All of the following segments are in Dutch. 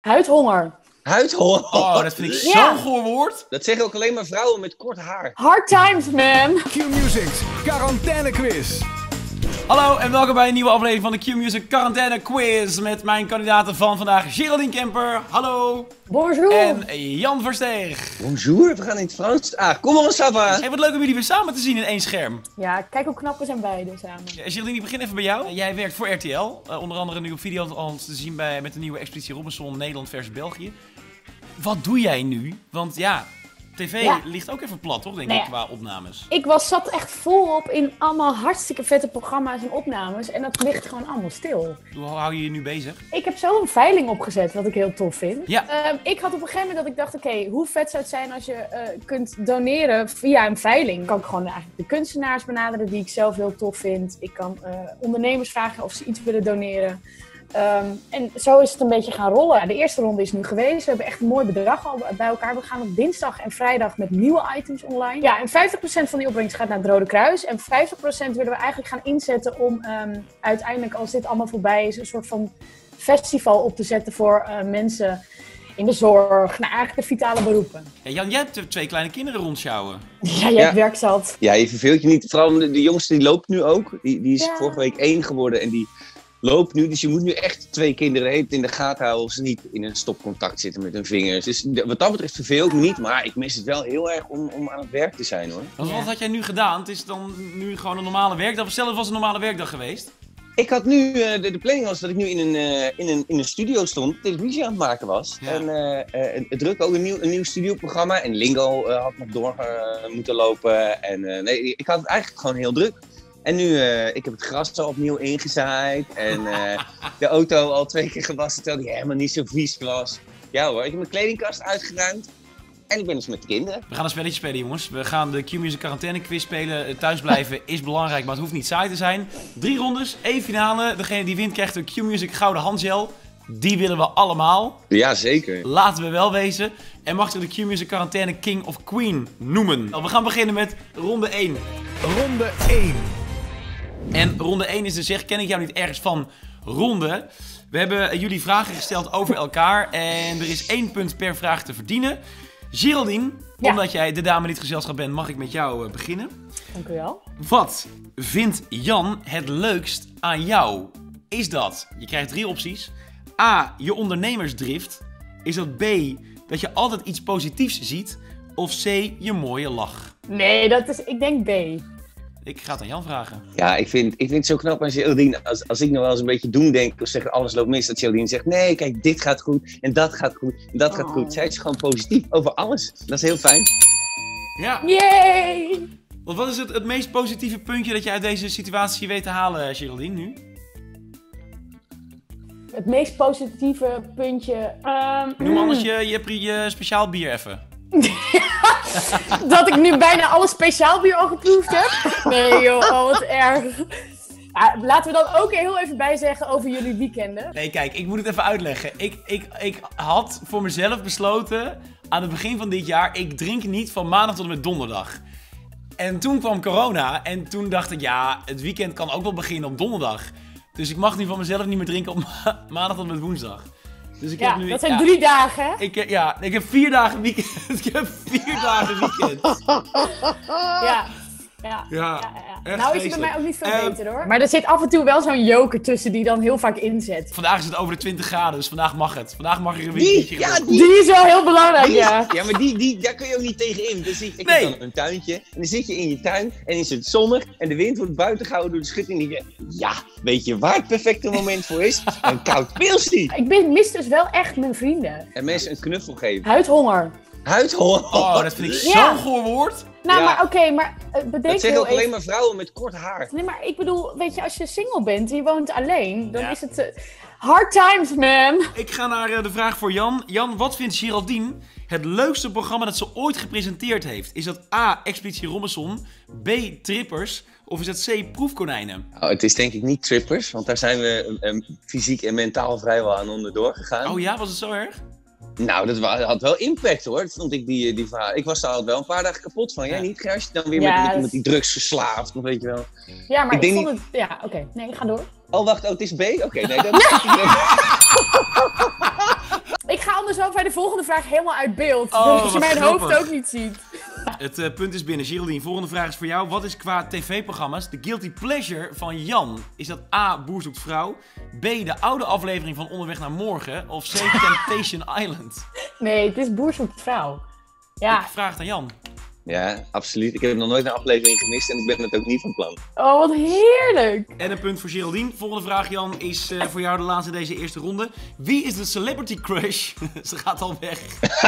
Huidhonger. Huidhonger? Oh, dat vind ik zo'n goor woord. Dat zeggen ook alleen maar vrouwen met kort haar. Hard times, man. Q-Music's quarantaine quiz. Hallo en welkom bij een nieuwe aflevering van de Q-Music Quarantaine Quiz. Met mijn kandidaten van vandaag, Geraldine Kemper. Hallo. Bonjour. En Jan Versteeg. Bonjour, we gaan in het Frans. Comment ça va? Hey, wat leuk om jullie weer samen te zien in één scherm. Ja, kijk hoe knap we zijn beide samen. Geraldine, ik begin even bij jou. Jij werkt voor RTL. Onder andere nu op video al te zien met de nieuwe Expeditie Robinson Nederland versus België. Wat doe jij nu? Want ja, tv ligt ook even plat, toch, denk ik, qua opnames. Ik zat echt volop in allemaal hartstikke vette programma's en opnames. En dat ligt gewoon allemaal stil. Hoe hou je je nu bezig? Ik heb zo een veiling opgezet, wat ik heel tof vind. Ja. Ik had op een gegeven moment dat ik dacht, oké, hoe vet zou het zijn als je kunt doneren via een veiling. Kan ik gewoon eigenlijk de kunstenaars benaderen die ik zelf heel tof vind. Ik kan ondernemers vragen of ze iets willen doneren. En zo is het een beetje gaan rollen. De eerste ronde is nu geweest. We hebben echt een mooi bedrag al bij elkaar. We gaan op dinsdag en vrijdag met nieuwe items online. Ja, en 50% van die opbrengst gaat naar het Rode Kruis. En 50% willen we eigenlijk gaan inzetten om uiteindelijk, als dit allemaal voorbij is, een soort van festival op te zetten voor mensen in de zorg. Nou, eigenlijk de vitale beroepen. Ja, Jan, jij hebt 2 kleine kinderen rondsjouwen. Ja, jij hebt werk zat. Ja, je verveelt je niet. Vooral de jongste die loopt nu ook. Die is vorige week 1 geworden en die loopt nu, dus je moet nu echt 2 kinderen in de gaten houden of ze niet in een stopcontact zitten met hun vingers. Dus wat dat betreft verveel ik me niet, maar ik mis het wel heel erg om aan het werk te zijn, hoor. Wat had jij nu gedaan? Het is dan nu gewoon een normale werkdag. Stel, het was een normale werkdag geweest. Ik had nu, de planning was dat ik nu in een studio stond, televisie aan het maken was. Ja. En druk ook een nieuw studioprogramma en Lingo had nog door moeten lopen. En nee, ik had het eigenlijk gewoon heel druk. En nu, ik heb het gras al opnieuw ingezaaid en de auto al 2 keer gewassen, terwijl die helemaal niet zo vies was. Ja hoor, ik heb mijn kledingkast uitgeruimd en ik ben dus met de kinderen. We gaan een spelletje spelen, jongens. We gaan de Q-Music Quarantaine Quiz spelen. Thuisblijven is belangrijk, maar het hoeft niet saai te zijn. 3 rondes, 1 finale. Degene die wint krijgt een Q-Music Gouden Handgel. Die willen we allemaal. Ja, zeker. Laten we wel wezen. En mag je de Q-Music Quarantaine King of Queen noemen? We gaan beginnen met ronde 1. Ronde 1. En ronde 1 is dus ken ik jou niet ergens van ronde. We hebben jullie vragen gesteld over elkaar. En er is 1 punt per vraag te verdienen. Geraldine, omdat jij de dame niet gezelschap bent, mag ik met jou beginnen. Dank u wel. Wat vindt Jan het leukst aan jou? Is dat, je krijgt 3 opties. A, je ondernemersdrift. Is dat B, dat je altijd iets positiefs ziet? Of C, je mooie lach? Nee, ik denk B. Ik ga het aan Jan vragen. Ja, ik vind het zo knap als Geraldine, als ik nog wel eens een beetje doemdenk of zeg alles loopt mis, dat Geraldine zegt, nee, kijk, dit gaat goed en dat gaat goed en dat gaat goed. Zij is gewoon positief over alles. Dat is heel fijn. Ja. Yay! Want wat is het meest positieve puntje dat je uit deze situatie weet te halen, Geraldine, nu? Het meest positieve puntje... Noem anders je speciaal bier even. Dat ik nu bijna alle speciaal bier al geproefd heb? Nee joh, wat erg. Ja, laten we dan ook heel even bijzeggen over jullie weekenden. Nee, kijk, ik moet het even uitleggen. Ik had voor mezelf besloten, aan het begin van dit jaar, ik drink niet van maandag tot en met donderdag. En toen kwam corona en toen dacht ik, ja, het weekend kan ook wel beginnen op donderdag. Dus ik mag nu van mezelf niet meer drinken op maandag tot en met woensdag. Dus ik heb nu, dat zijn 3 dagen, hè? Ik heb 4 dagen weekend. Ik heb 4 dagen weekend. Ja. Echt Nou is het bij mij ook niet veel beter, hoor. Maar er zit af en toe wel zo'n joker tussen die dan heel vaak inzet. Vandaag is het over de 20 graden, dus vandaag mag het. Vandaag mag er een weekendje. Die is wel heel belangrijk, ja. Ja, maar daar kun je ook niet tegen in. Dus ik heb dan een tuintje en dan zit je in je tuin en is het zonnig en de wind wordt buiten gehouden door de schutting. En ja, weet je waar het perfecte moment voor is? Een koud pilsie. Ik mis dus wel echt mijn vrienden. En mensen een knuffel geven. Huidhonger. Huidhonger? Oh, dat vind ik zo'n goor woord. Nou, maar oké, maar bedenk dat zeggen heel ook alleen maar vrouwen met kort haar. Nee, maar ik bedoel, weet je, als je single bent en je woont alleen, dan is het hard times, man. Ik ga naar de vraag voor Jan. Jan, wat vindt Geraldine het leukste programma dat ze ooit gepresenteerd heeft? Is dat A, Expeditie Robinson, B, Trippers, of is dat C, Proefkonijnen? Nou, het is denk ik niet Trippers, want daar zijn we fysiek en mentaal vrijwel aan onderdoor gegaan. Oh ja, was het zo erg? Nou, dat had wel impact, hoor. Dat vond ik die verhaal. Ik was daar al wel een paar dagen kapot van. Jij niet, Gers? Dan weer met iemand die drugs verslaafd, of weet je wel. Ja, maar ik vond het... Ja, oké. Nee, ga door. Oh, wacht. Oh, het is B? Oké, nee, dat is... anders wel bij de volgende vraag helemaal uit beeld. Oh, dus je mijn grappig. hoofd ook niet ziet. Het punt is binnen. Geraldine, volgende vraag is voor jou. Wat is qua tv-programma's de guilty pleasure van Jan? Is dat A, Boer zoekt vrouw? B, de oude aflevering van Onderweg naar Morgen? Of C, Temptation Island? Nee, het is Boer zoekt vrouw. Ja. Ik vraag het aan Jan. Ja, absoluut. Ik heb nog nooit een aflevering gemist en ik ben het ook niet van plan. Oh, wat heerlijk. En een punt voor Geraldine. Volgende vraag, Jan, is voor jou de laatste in deze eerste ronde. Wie is de celebrity crush? Ze gaat al weg.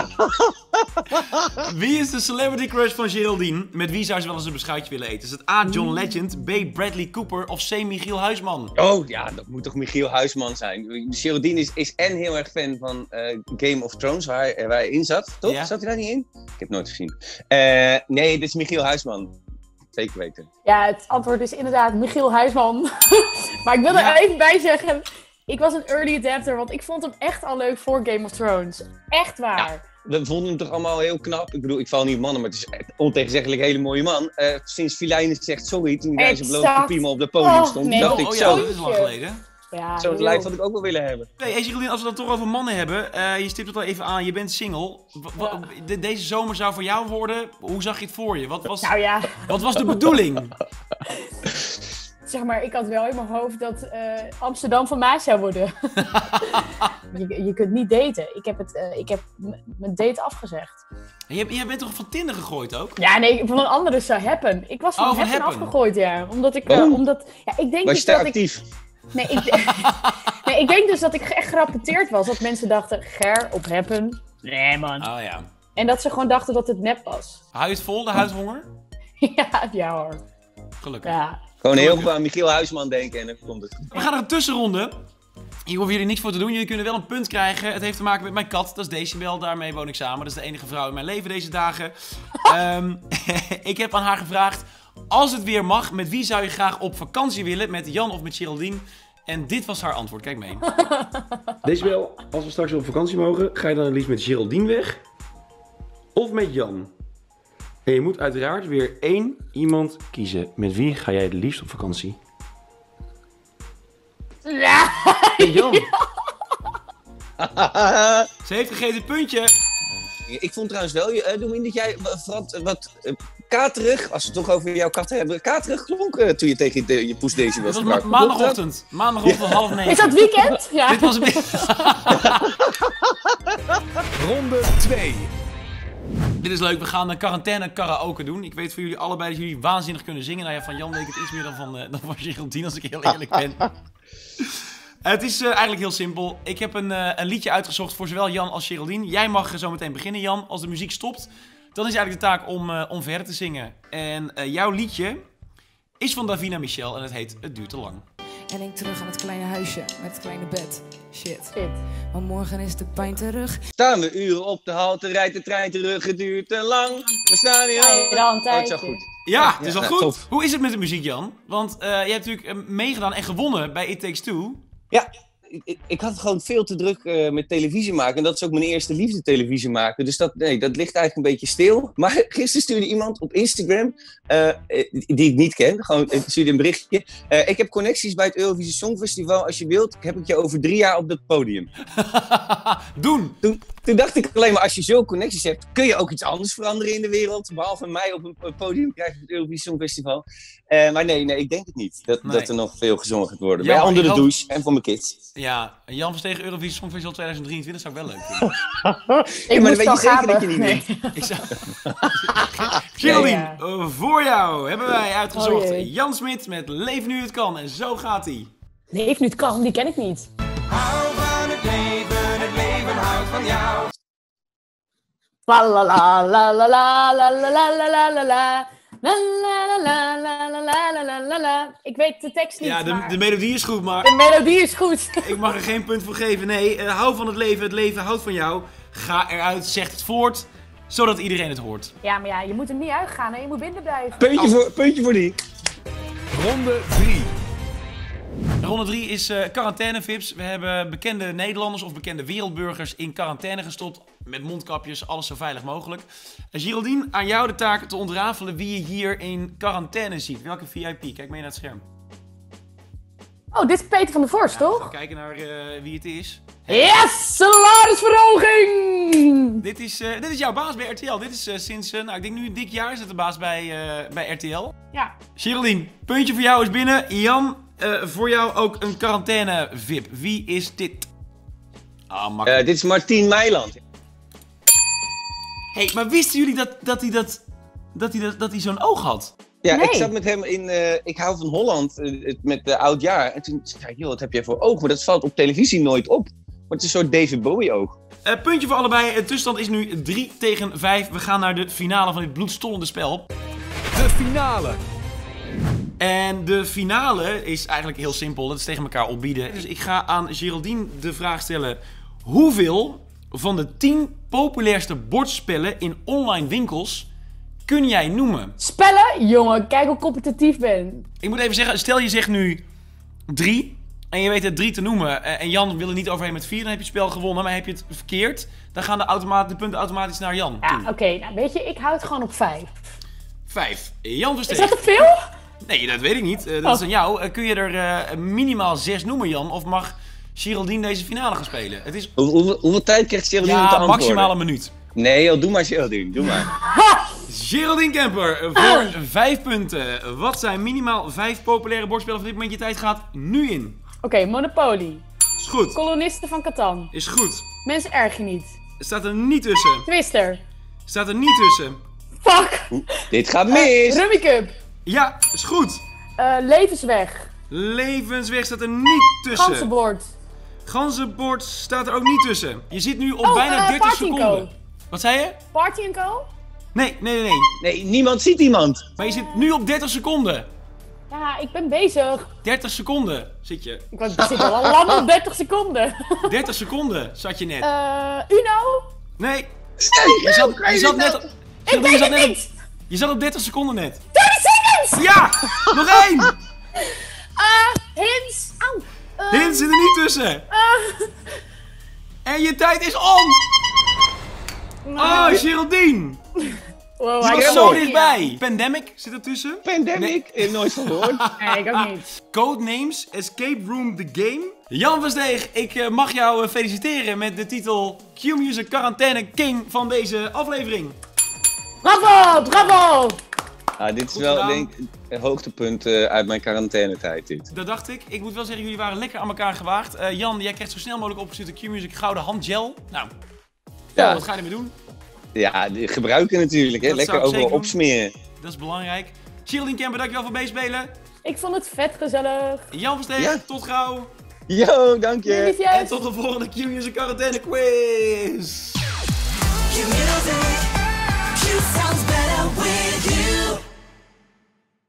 Wie is de celebrity crush van Geraldine? Met wie zou ze wel eens een beschuitje willen eten? Is het A, John Legend, B, Bradley Cooper of C, Michiel Huisman? Oh ja, dat moet toch Michiel Huisman zijn. Geraldine is en heel erg fan van Game of Thrones, waar hij in zat, toch? Ja. Zat hij daar niet in? Ik heb het nooit gezien. Nee, dit is Michiel Huisman. Zeker weten. Ja, het antwoord is inderdaad Michiel Huisman. Maar ik wil er even bij zeggen, ik was een early adapter, want ik vond hem echt al leuk voor Game of Thrones. Echt waar. We vonden hem toch allemaal heel knap. Ik bedoel, ik val niet op mannen, maar het is een ontegenzeggelijk een hele mooie man. Sinds Filijnen zegt sorry, toen hij zijn blote piemel op het podium stond, nee. dacht ik Oh zo. ja, dat is lang geleden. Ja, Zo'n heel. lijf had ik ook wel willen hebben. Nee, hey Geraldine, als we het dan toch over mannen hebben. Je stipt het al even aan, je bent single. Deze zomer zou voor jou worden. Hoe zag je het voor je? Nou ja, Wat was de bedoeling? zeg maar, ik had wel in mijn hoofd dat Amsterdam van mij zou worden. je kunt niet daten. Ik heb mijn date afgezegd. Je bent toch van Tinder gegooid ook? Ja, nee, van een andere zou Happen. Ik was van van Happen Happen. afgegooid, ja. Omdat ik, Waarom? ik denk Was dus je te dat actief? Nee, ik denk dus dat ik echt gerapporteerd was. Dat mensen dachten, Ger, op Happen. Nee, man. Oh ja. En dat ze gewoon dachten dat het nep was. Huid vol, de huidhonger? Ja hoor. Gelukkig. Ja. Gewoon heel veel aan Michiel Huisman denken en dan komt het. We gaan naar een tussenronde. Hier hoeven jullie niks voor te doen. Jullie kunnen wel een punt krijgen. Het heeft te maken met mijn kat. Dat is Decibel. Daarmee woon ik samen. Dat is de enige vrouw in mijn leven deze dagen. Ik heb aan haar gevraagd, als het weer mag, met wie zou je graag op vakantie willen? Met Jan of met Geraldine? En dit was haar antwoord. Kijk mee. Decibel, als we straks op vakantie mogen, ga je dan het liefst met Geraldine weg? Of met Jan? En je moet uiteraard weer één iemand kiezen. Met wie ga jij het liefst op vakantie? Ja. Met Jan! Ze heeft gegeven het puntje. Ik vond trouwens wel, Domien, dat jij wat katerig, als we het toch over jouw kat hebben, katerig klonk toen je tegen je poes Decibel Het was sprak. maandagochtend. Maandagochtend 8:30. Is dat weekend? Ja. Dit was een beetje... Ronde 2. Dit is leuk, we gaan een quarantaine karaoke doen. Ik weet voor jullie allebei dat jullie waanzinnig kunnen zingen. Nou ja, van Jan weet ik het iets meer dan van Geraldine, als ik heel eerlijk ben. Het is eigenlijk heel simpel. Ik heb een liedje uitgezocht voor zowel Jan als Geraldine. Jij mag zo meteen beginnen, Jan. Als de muziek stopt, dan is eigenlijk de taak om verder te zingen. En jouw liedje is van Davina Michel en het heet Het duurt te lang. En ik terug aan het kleine huisje met het kleine bed. Shit. Shit. Maar morgen is de pijn terug. Staan we uren op de halte, rijdt de trein terug, het duurt te lang. We staan hier al. Ja, dan een Oh, het is tijdje. wel goed. Ja, het is al Ja, goed. tof. Hoe is het met de muziek, Jan? Want je hebt natuurlijk meegedaan en gewonnen bij It Takes Two. Ja, ik had gewoon veel te druk met televisie maken. En dat is ook mijn eerste liefde, televisie maken. Dus dat ligt eigenlijk een beetje stil. Maar gisteren stuurde iemand op Instagram, die ik niet ken, gewoon stuurde een berichtje. Ik heb connecties bij het Eurovisie Songfestival. Als je wilt, heb ik je over 3 jaar op dat podium. Doen! Toen dacht ik alleen maar, als je zo connecties hebt, kun je ook iets anders veranderen in de wereld. Behalve mij op een podium krijgen op het Eurovisie Songfestival. Maar nee, ik denk het niet. Dat er nog veel gezongen gaat worden. Ja, Bij maar onder de ik douche en voor mijn kids. Ja, Jan Verstegen Eurovisie Songfestival 2023 zou ik wel leuk vinden. Ik maar dan moest weet al je zeker gaan. dat je niet Nee. wint. Ik zou... Geraldine, Ja. voor jou hebben wij uitgezocht Oh jee. Jan Smit met Leef nu het kan. En zo gaat hij. Leef nu het kan, die ken ik niet. Hou van het leven houdt van jou. La la la la la la la la la la la la la. La la la la la la la la la la. Ik weet de tekst niet, Ja, maar de melodie is goed, maar de melodie is goed. ik mag er geen punt voor geven. Nee, hou van het leven houdt van jou. Ga eruit, zeg het voort, zodat iedereen het hoort. Ja, maar ja, je moet er niet uitgaan, hè? Je moet binnen blijven. Puntje voor die. Ronde 3. Ronde 3 is quarantainevips. We hebben bekende Nederlanders of bekende wereldburgers in quarantaine gestopt. Met mondkapjes, alles zo veilig mogelijk. Geraldine, aan jou de taak te ontrafelen wie je hier in quarantaine ziet. Welke VIP? Kijk mee naar het scherm. Oh, dit is Peter van der Vorst, We toch? gaan kijken naar wie het is. Yes! Salarisverhoging! dit is jouw baas bij RTL. Dit is sinds, ik denk nu een dik jaar is het de baas bij RTL. Ja. Geraldine, puntje voor jou is binnen. Jan, voor jou ook een quarantaine-vip. Wie is dit? Ah, makkelijk. Dit is Martien Meiland. Hey, maar wisten jullie dat hij zo'n oog had? Ja, Nee. ik zat met hem in Ik hou van Holland met de oudjaar. En toen zei ik, joh, wat heb jij voor oog? Maar dat valt op televisie nooit op. Maar het is een soort David Bowie oog. Puntje voor allebei. De tussenstand is nu 3-5. We gaan naar de finale van dit bloedstollende spel. De finale. En de finale is eigenlijk heel simpel. Dat is tegen elkaar opbieden. Dus ik ga aan Geraldine de vraag stellen. Hoeveel van de 10 populairste bordspellen in online winkels kun jij noemen? Spellen? Jongen, kijk hoe competitief ik ben. Ik moet even zeggen, stel je zegt nu 3 en je weet het 3 te noemen en Jan wil er niet overheen met 4, dan heb je het spel gewonnen. Maar heb je het verkeerd, dan gaan de punten automatisch naar Jan. Ja, oké. Nou, weet je, ik hou het gewoon op 5. 5. Jan Is Versteeg. dat te veel? Nee, dat weet ik niet. Dat is aan jou. Kun je er minimaal 6 noemen, Jan? Of mag Geraldine deze finale gaan spelen? Het is Hoeveel tijd krijgt Geraldine om te antwoorden? maximaal een minuut. Nee, joh, doe maar Geraldine, doe maar. Geraldine Kemper voor 5 punten. Wat zijn minimaal 5 populaire bordspellen van dit moment? Je tijd gaat nu in. Oké, Monopoly. Is goed. Kolonisten van Catan. Is goed. Mensen erg je niet. Staat er niet tussen. Twister. Staat er niet tussen. Fuck. Dit gaat mis! Rummy Cup. Ja, is goed. Levensweg. Levensweg staat er niet tussen. Ganzenbord. Ganzenbord staat er ook niet tussen. Je zit nu op Oh, bijna 30 Party seconden. Co. Wat zei je? Party Co. Nee. Nee, niemand ziet iemand. Maar je zit nu op 30 seconden. Ja, ik ben bezig. 30 seconden zit je. Ik zit al lang op 30 seconden. 30 seconden zat je net. Uno. Nee, Nee, je zat net op... Ik weet het niet. Je zat op 30 seconden net. 30 seconds. Ja! Nog 1! Hints. Au. Hint zit er niet tussen. En je tijd is om! Oh, Geraldine! Wow, Je hij was kan zo nog dichtbij. niet, Pandemic zit er tussen. Pandemic, nooit van gehoord. ja. Nee, ik ook niet. Codenames Escape Room The Game. Jan Versteeg, ik mag jou feliciteren met de titel Q-Music Quarantaine King van deze aflevering. Bravo, bravo. Ah, dit is Goed wel, gedaan. denk ik, een hoogtepunt uit mijn quarantainetijd, dit. Dat dacht ik. Ik moet wel zeggen, jullie waren lekker aan elkaar gewaagd. Jan, jij krijgt zo snel mogelijk opgestuurd de Q-Music Gouden Handgel. Nou, Ja. wat ga je ermee doen? Ja, die gebruiken natuurlijk, hè. Dat Lekker zou ik overal zeker doen. opsmeren. Dat is belangrijk. Geraldine Kemper, dankjewel voor meespelen. Ik vond het vet gezellig. Jan Versteeg, Ja. tot gauw. Yo, dank je. Liefjes. En tot de volgende Q-Music Quarantaine Quiz. Q-Music.